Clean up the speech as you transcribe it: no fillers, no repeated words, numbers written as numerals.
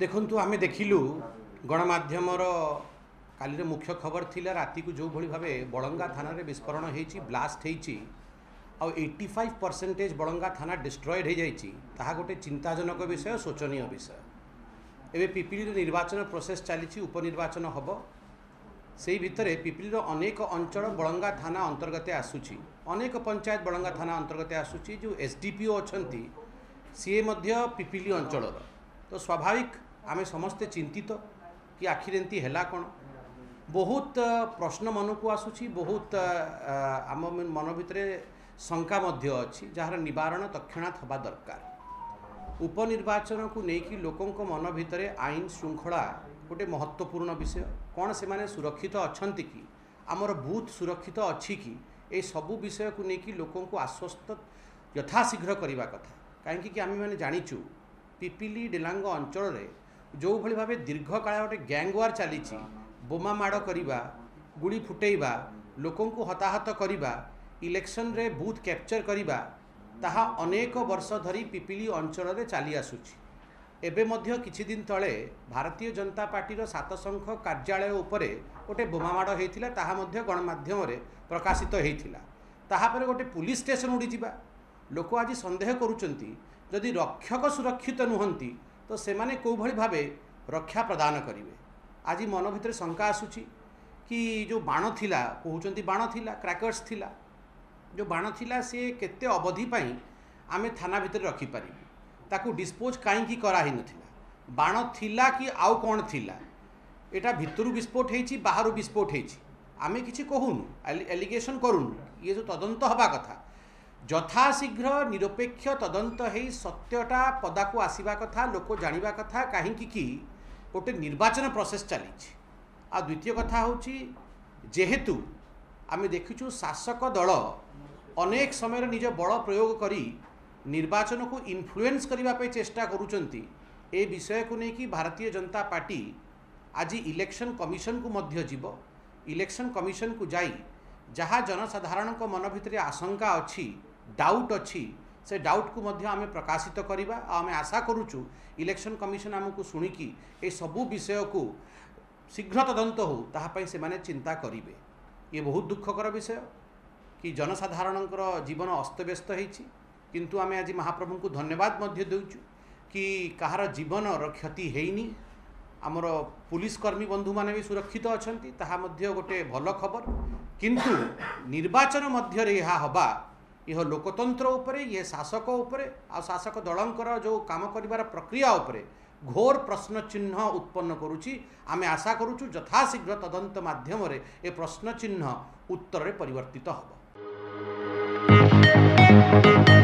देखु आम देखिलु गणमाध्यम काली मुख्य खबर थिला राति को जो भली भावे बड़ंगा थाना रे विस्फोरण होती ब्लास्ट होती आ 85% बड़ंगा थाना डिस्ट्रॉयड हो जाइए ताहा गोटे चिंताजनक विषय शोचनीय विषय। एवं पिपिली निर्वाचन प्रोसेस चली उपनिर्वाचन हम से भितर पिपिली अनेक अंचल बड़ंगा थाना अंतर्गत आसूची अनेक पंचायत बड़ंगा थाना अंतर्गत आसूची जो एसडीपीओ अच्छा सी पिपिली अंचल तो स्वाभाविक आमे समस्ते चिंतित कि आखिर एमती है कौन बहुत प्रश्न मन को आसूची बहुत आम मन भितर शंका अच्छी जार निवारण तत्क्षणात हवा दरकार। उपनिर्वाचन को लेकिन लोकों मन भितर आईन श्रृंखला गोटे महत्वपूर्ण विषय कौन से माने सुरक्षित अच्छा कि आमर बूथ सुरक्षित अच्छी कि ये सबू विषय को लेकिन लोकों को आश्वस्त यथाशीघ्र करने कथा कहीं आम मैंने जाचु पिपिली डेलांग अंचल जो भली भाव दीर्घ काल गोटे गैंग वार चली बोमा माड़ करवा गुड़ी फुटेवा लोकों को हताहत करवा इलेक्शन रे बूथ कैप्चर करवा ताहा अनेक वर्ष धरी पिपिली अंचल रे चली आसुची। एबे मध्य किछि दिन तले भारतीय जनता पार्टी 7 संख कार्यालय उपरे गोटे बोमा माड़ होइथिला ताहा मध्य गणमाध्यम रे प्रकाशित होइथिला। ताहा पर गोटे पुलिस स्टेशन उड़ी जिबा लोक आज संदेह करुचंती जदि रक्षक सुरक्षित नुहंती तो सेमाने को भली भावे रक्षा प्रदान करिवे। आज मन भितर शंका आसुची कि जो बाण थिला कहउचंती बाण थिला क्रैकर्स थिला जो बाण थिला से केते अवधि पई आमे थाना भितर रखी पारिबु ताकू डिस्पोज काईकी करा ही नथिला बाण थिला कि आउ कोन थिला एटा भितरु विस्फोट हेछि बाहरु विस्फोट हेछि आमे किछि कहूनु एलिगेशन करूनु ये जो तदंत हवा कथा यथाशीघ्र निरपेक्ष तदंत है सत्यटा पदा को आसवा कथा लोक जानिबा कथा कहीं कि गोटे निर्वाचन प्रोसेस चली आ द्वितीय कथा होची जेहेतु आमे देखिछु शासक दल अनेक समय निज बल प्रयोग करी निर्वाचन को इन्फ्लुएंस करबा पे चेष्टा करूचंती ए विषय को लेकिन भारतीय जनता पार्टी आज इलेक्शन कमिशन को मध्य जीव इलेक्शन कमिशन को जाई जहाँ जनसाधारण मन भितर आशंका अच्छी डाउट अच्छी से डाउट को मध्य आमे प्रकाशित करवा आमे आशा करूचु इलेक्शन कमिशन आमको शुणिकी ए सबू विषय को शीघ्र तदंत हो ताहापई से माने चिंता करिवे। ये बहुत दुखकर विषय कि जनसाधारणकर जीवन अस्तव्यस्त होइछि किंतु आमे आज महाप्रभु को धन्यवाद मध्य देउचु कि कहार जीवन क्षति हेइनी आमर पुलिस कर्मी बंधु माने भी सुरक्षित अछंती ताहा मध्य गोटे भल खबर किंतु निर्वाचन मध्य रे यह हवा यह लोकतंत्र उपरे ये शासक उपरे आ शासक दलंकर जो काम करिवार प्रक्रिया उपरे घोर प्रश्न चिन्ह उत्पन्न करुची। आमे आशा करूचु यथाशीघ्र तदंत माध्यम रे ए प्रश्न चिन्ह उत्तर रे परिवर्तित हबो।